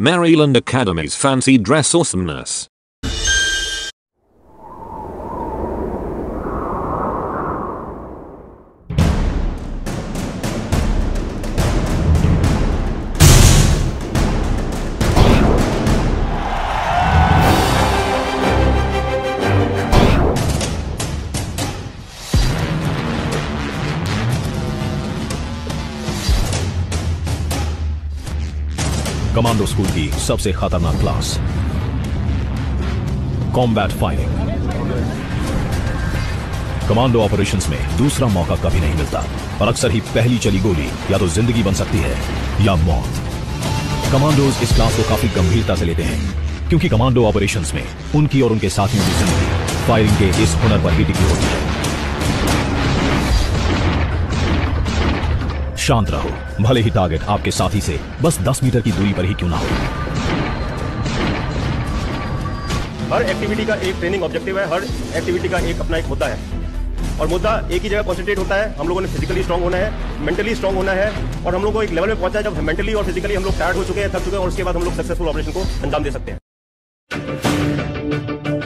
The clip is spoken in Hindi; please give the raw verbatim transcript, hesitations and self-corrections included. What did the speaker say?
Maryland Academy's fancy dress awesomeness. Commando school की सबसे खतरनाक class, combat firing. Commando operations में दूसरा मौका कभी नहीं मिलता और अक्सर ही पहली चली गोली या तो जिंदगी बन सकती है या मौत। कमांडोज इस क्लास को काफी गंभीरता से लेते हैं क्योंकि कमांडो ऑपरेशंस में उनकी और उनके साथियों की जिंदगी फायरिंग के इस हुनर पर ही टिकी होती है। शांत रहो, भले ही टारगेट आपके साथी से बस दस मीटर की दूरी पर ही क्यों ना हो। हर एक्टिविटी का एक ट्रेनिंग ऑब्जेक्टिव है, हर एक्टिविटी का एक अपना एक मुद्दा है और मुद्दा एक ही जगह कॉन्सेंट्रेट होता है। हम लोगों ने फिजिकली स्ट्रांग होना है, मेंटली स्ट्रांग होना है और हम लोग को एक लेवल में पहुंचा है जब मेंटली और फिजिकली हम लोग टायर्ड हो चुके हैं, थक चुके हैं और उसके बाद हम लोग सक्सेसफुल ऑपरेशन को अंजाम दे सकते हैं।